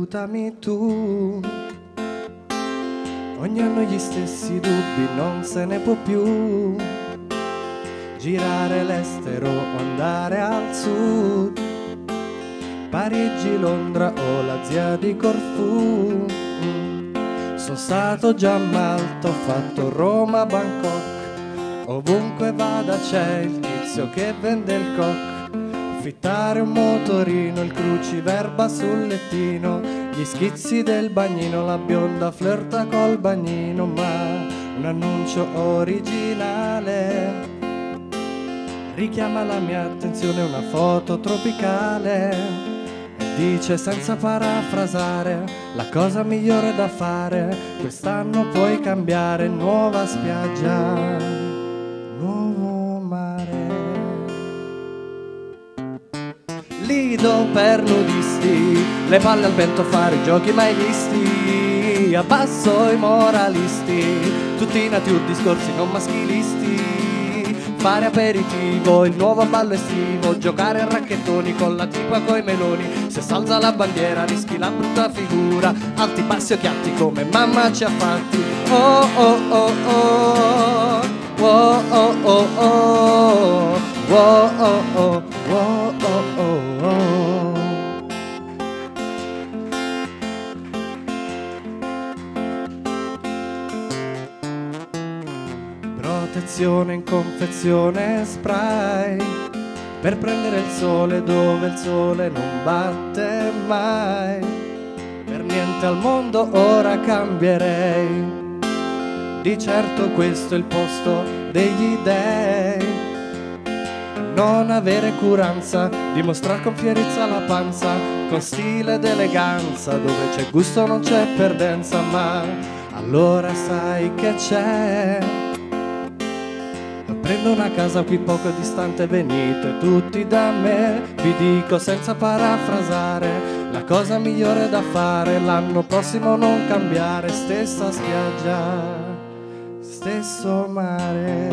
aiutami tu. Ogni anno gli stessi dubbi, non se ne può più. Girare l'estero o andare al sud, Parigi, Londra o la zia di Corfù. Sono stato già a Malta, ho fatto Roma, Bangkok. Ovunque vada c'è il tizio che vende il cock. Affittare un motorino, il cruciverba sul lettino, gli schizzi del bagnino, la bionda flirta col bagnino. Ma un annuncio originale richiama la mia attenzione, una foto tropicale, e dice senza parafrasare: la cosa migliore da fare quest'anno puoi cambiare, nuova spiaggia, nuovo mare. Lido per nudisti, le palle al vento, fare i giochi mai visti, abbasso i moralisti, tutti nature, discorsi non maschilisti. Fare aperitivo, il nuovo ballo estivo, giocare a racchettoni con la tipa coi meloni. Se salza la bandiera rischi la brutta figura, alti bassi occhiatti come mamma ci ha fatti. Oh oh oh oh, oh oh oh oh, oh oh oh oh oh oh. Protezione in confezione, spray per prendere il sole dove il sole non batte mai. Per niente al mondo ora cambierei, di certo questo è il posto degli dèi. Non avere curanza, dimostrare con fierezza la panza, con stile ed eleganza, dove c'è gusto non c'è perdenza. Ma allora sai che c'è? Prendo una casa qui poco distante, venite tutti da me. Vi dico senza parafrasare, la cosa migliore da fare l'anno prossimo non cambiare. Stessa spiaggia, stesso mare.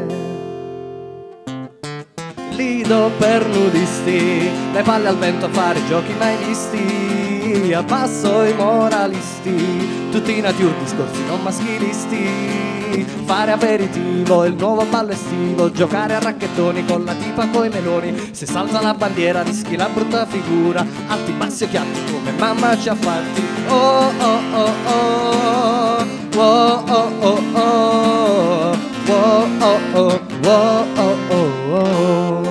Lido per nudisti, le palle al vento, fare i giochi mai visti, abbasso i moralisti, tutti nature, discorsi non maschilisti. Fare aperitivo, il nuovo ballo estivo, giocare a racchettoni con la tipa coi meloni. Se salza la bandiera rischi la brutta figura, alti bassi occhiatti come mamma ci ha fatti. Oh oh oh oh, oh oh oh oh, oh oh oh oh oh oh.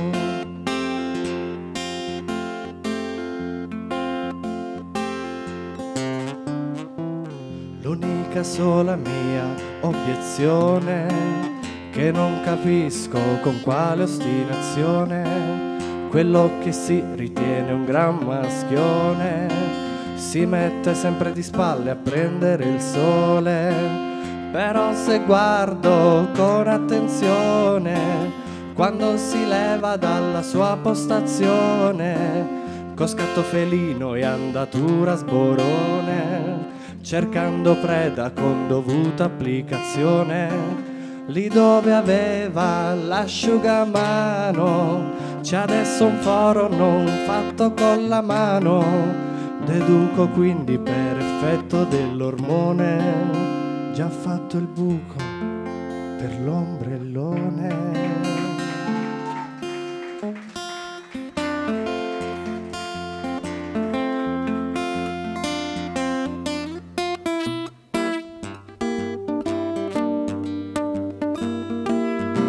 L'unica sola mia obiezione, che non capisco con quale ostinazione quello che si ritiene un gran maschione si mette sempre di spalle a prendere il sole. Però se guardo con attenzione, quando si leva dalla sua postazione, con scatto felino e andatura sborone, cercando preda con dovuta applicazione, lì dove aveva l'asciugamano c'è adesso un foro non fatto con la mano. Deduco quindi per effetto dell'ormone già fatto il buco per l'ombrellone.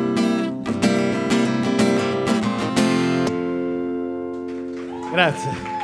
Grazie.